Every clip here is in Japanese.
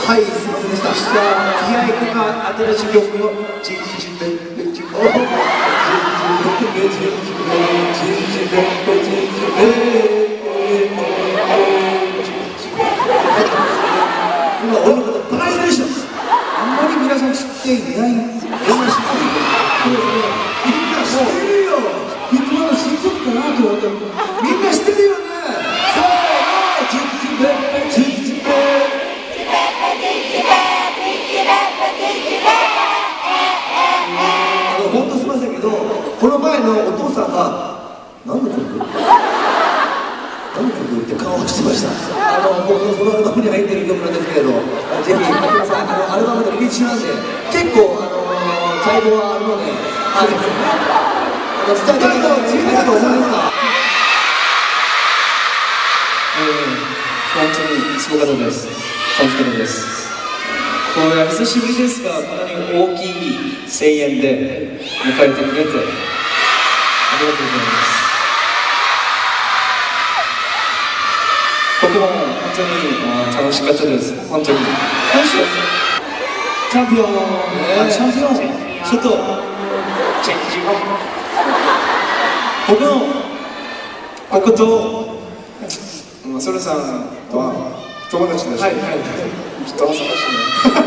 はい、すみませんでした。じゃあ、ティアイ君が新しい曲を、チンチンベンベンチンベンチンベンチンベンチンベンベンチン今、俺のことバカにしてるでしょ。あんまり皆さん知っていない。みんな知ってる。みんな知ってるよ。ビッグマンの新曲かなと思って。みんな知ってるよね。せーの、チンチンベンベンチンチンベン。本当すみませんけど、この前のお父さんが何の曲って顔をしてました。僕のそのアルバムに入っている曲なんですけれど、ぜひ見てください。アルバムのリリース中なんで、結構才能はあるので、伝えたいことを自分でどうされますか？ 本当にすごかったです。楽しかったです。これは久しぶりですが、こんなに大きい声援で迎えてくれてありがとうございます。僕も本当に楽しかったです。本当に。チャンピオン、ちょっとチェンジ僕とソルさんは友達だし、ちょっと恥ずかしいね。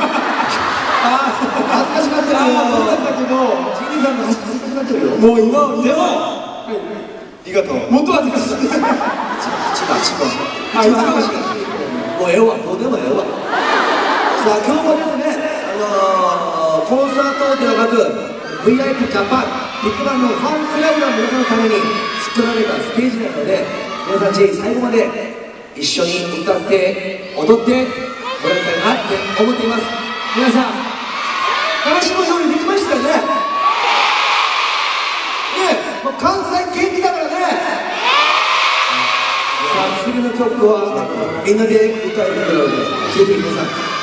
恥ずかしがってるよ。そうだったけど、ジミーさんも恥ずかしがってるよ。 もう今でも、ありがとう。もっと恥ずかしい。一番恥ずかしい。 もうええわ、どうでもええわ。さあ、今日もですね、コンサートではなく VIP ジャパンビッグバンのファンクラブの皆さんのために作られたステージなので、皆さんぜひ最後まで一緒に歌って踊ってもらいたいなって思っています。皆さん楽しむようにできましたよね。ねえ、もう関西元気だからね。さあ、次の曲はみんなで歌えるからで、ぜひ皆さん